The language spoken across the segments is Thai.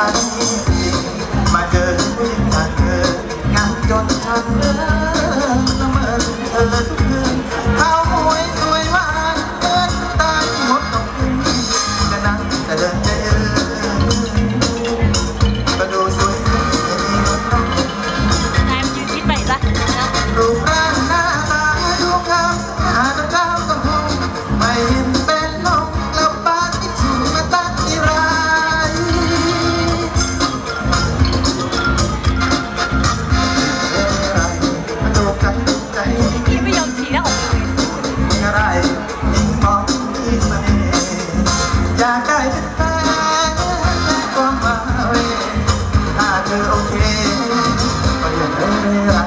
มาเจอผู้หญิงอย่างเธองานจนฉันละเมอถึงเธอทุกคืนข้าวหวยสวยหวานเดินตาที่หดตกคืนจะนั่งจะเดินใจก็ดูสวยขึ้นรูปร่างหน้าตาดูงามสง่าดาวกำพงไม่เห็นเป็นลมกลับบ้านที่ถูกมาตั้งที่ไรมาดูใจที่ไม่ยอมทีแล้วอะไรยิ่งมองที่เสน่ห์อยากได้เป็นแฟนและก็มาเวถ้าเธอโอเคก็อย่าเรื่อย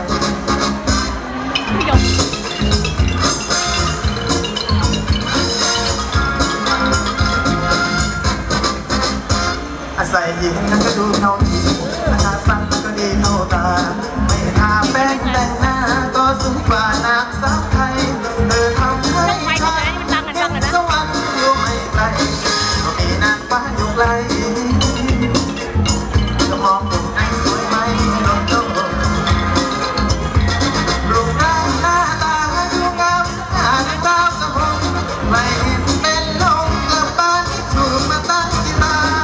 อาศัยยิงนั้นก็ดูเขาดีอาชาสั้นก็ดีเข้าตาไม่ทาแป้งแต่งหน้าก็สูงกว่านางสาวไทยเธอทำให้ฉันเห็นสวรรค์อยู่ไม่ไกลก็มีนางฟ้าอยู่ไกลจะมองตรงไหนสวยไหมลองดูรูปร่างหน้าตาดูงามสง่าในดาวกระพงไม่เห็นเป็นลมกลับบ้านที่ถูกมาตั้งที่บ้าน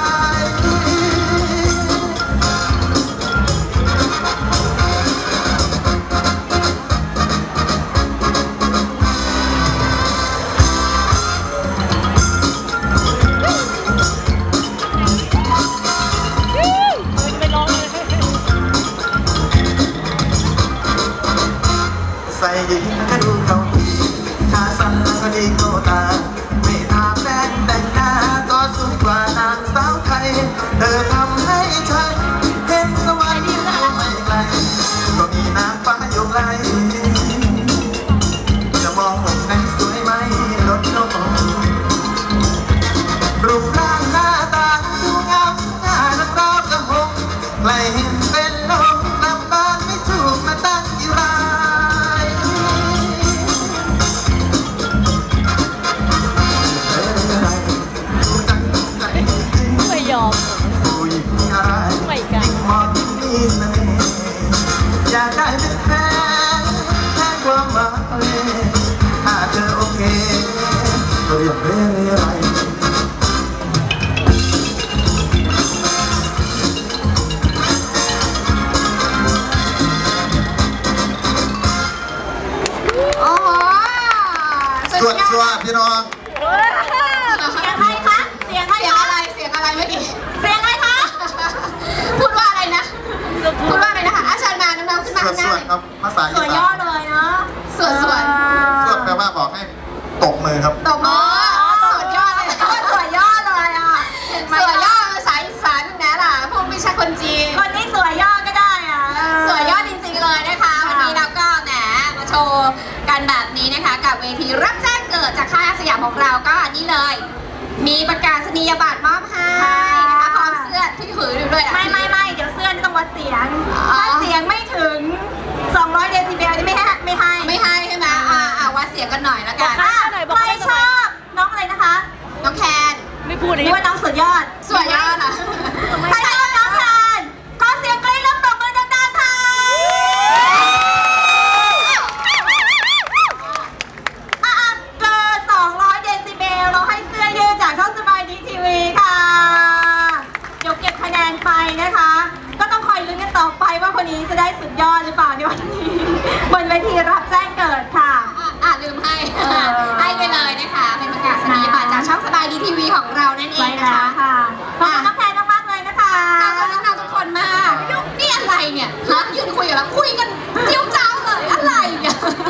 ใส่ยิงก็ดูเขาดีชาสั้นก็ดีเข้าตาไม่ทาแป้งแต่งหน้าก็สูงกว่านางสาวไทยเธอทำให้ฉันเห็นสวรรค์อยู่ไม่ไกลก็มีนางฟ้าอยู่ไกลจะมองมุมไหนสวยไหมลดลงรูปร่างหน้าตาดูงามสง่านักรอบกระหงใครเห็นเป็นลมกลับบ้านไม่ถูกมาตั้งที่ไรอยากได้เป็นแฟนแทนความหวังถ้าเธอโอเคก็อย่าเรื่อยโอ้โหสวดพี่น้องเสียงใครคะเสียงใครอะไรเสียงอะไรเมื่อกี้เสียงอะไรคะพูดว่าอะไรนะพูดว่าอะไรนะคะอาจารย์มาน้องๆขึ้นมาสวดครับภาษาอีสานสวยย่อเลยเนาะสวดแปลว่าบอกให้ตบมือครับตบมือสวดย่อเลยสวยย่อเลยอ่ะสวยย่อภาษาอีสานแน่ล่ะพวกไม่ใช่คนจีนคนนี้สวยย่อก็ได้อ่ะสวยย่อจริงๆเลยนะคะวันนี้เราก็แหมมาโชว์กันแบบนี้นะคะกับเวทีรับแจ้งเกิดจากค่ายอาสยามของเราก็นี่เลยมีประกาศนียบัตรมอบให้นะคะพร้อมเสื้อที่ถืออยู่ด้วยไม่เดี๋ยวเสื้อต้องวัดเสียงถ้าเสียงไม่ถึง200 เดซิเบลนี่ไม่ให้ใช่ไหมวัดเสียงกันหน่อยแล้วกันใครชอบน้องอะไรนะคะน้องแคนไม่พูดเลยว่าน้องสุดยอดค่ะใครชอบน้องแคนขอเสียงกรี๊ดแล้วปรบมือดังๆค่ะเกิน200 เดซิเบลเราให้เสื้อยืดจากช่องสบายดีทีวีค่ะเดี๋ยวเก็บคะแนนไปนะคะก็ต้องคอยลุ้นกันต่อไปว่าคนนี้จะได้สุดยอดหรือเปล่าในวันนี้บนเวทีรับแจ้งเกิดค่ะลืมให้ไปเลยนะคะเป็นประกาศนียบัตรจากช่องสบายดีทีวีของเรานั่นเองนะคะขอบคุณน้องแพนมากๆเลยนะคะขอบคุณน้องๆทุกคนมากนี่อะไรเนี่ยยืนคุยกันแล้วคุยกันเจียวจ้าวเลยอะไรเนี่ย